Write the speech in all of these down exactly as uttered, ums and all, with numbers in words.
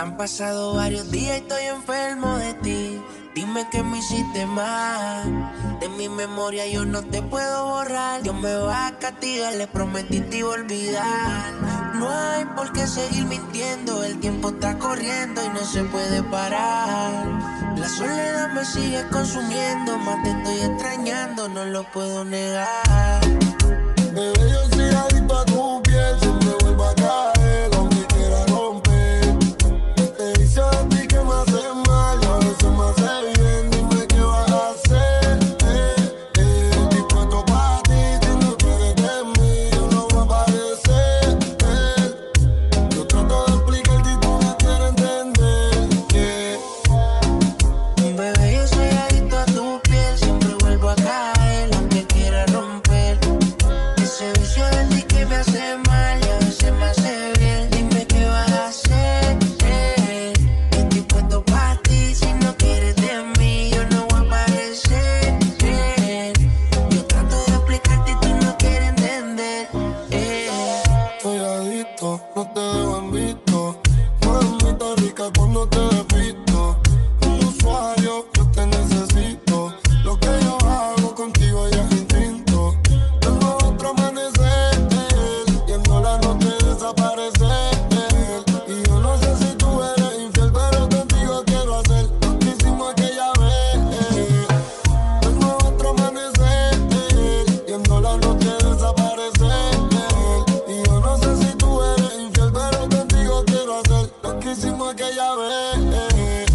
Han pasado varios días y estoy enfermo de ti. Dime que me hiciste mal. De mi memoria yo no te puedo borrar. Dios me va a castigar, le prometí te iba a olvidar. No hay por qué seguir mintiendo. El tiempo está corriendo y no se puede parar. La soledad me sigue consumiendo. Más te estoy extrañando, no lo puedo negar. Bebé, yo soy adicto a tu piel. Siempre vuelvo a caer, aunque quiera romper. Te dice a ti que me hace mal y a veces me hace bien. Dime qué vas a hacer. Eh, eh, estoy puesto para ti. Si no quieres de mí, yo no voy a aparecer. Eh, yo trato de explicarte y tú no quieres entender. Yeah. Bebé, yo soy adicto a tu piel. Siempre vuelvo a caer, aunque quiera romper. Ese vicio de ti que me hace mal y a veces me hace bien. Dime qué vas a hacer. Eh, estoy puesto para ti. Si no quieres de mí, yo no voy a aparecer. Eh, yo trato de explicarte y tú no quieres entender. Eh. Soy adicto, no te dejo en visto. Mamita rica cuando te despisto. Un usuario, yo te necesito. Lo que yo hago contigo ya es instinto. Tengo otro amanecer, y en la noche desaparecer. Y yo no sé si tú eres infiel, pero contigo quiero hacer lo que hicimos aquella vez. Tengo otro amanecer, y en la noche desaparecer. Y yo no sé si tú eres infiel, pero contigo quiero hacer lo que hicimos aquella vez.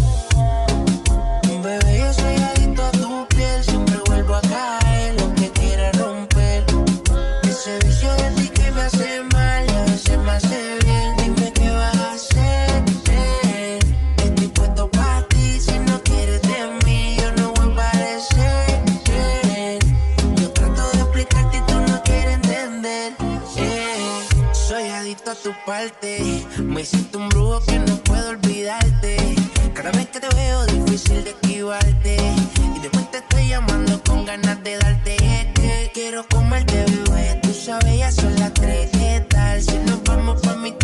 Bebé, yo soy adicto a tu piel. Siempre vuelvo a caer, lo que quiera romper. Ese vicio de ti que me hace mal y a veces me hace bien. Dime qué vas a hacer. Eh, estoy puesto para ti. Si no quieres de mí, yo no voy a aparecer. Eh, yo trato de explicarte y tú no quieres entender. Eh, soy adicto a tu parte. Me siento un brujo que no puedo olvidarte. Cada vez que te veo difícil de esquivarte. Y después te estoy llamando con ganas de darte. Es que quiero comerte, bebé. Tú sabes, ya son las tres. ¿Qué tal si nos vamos pa' mi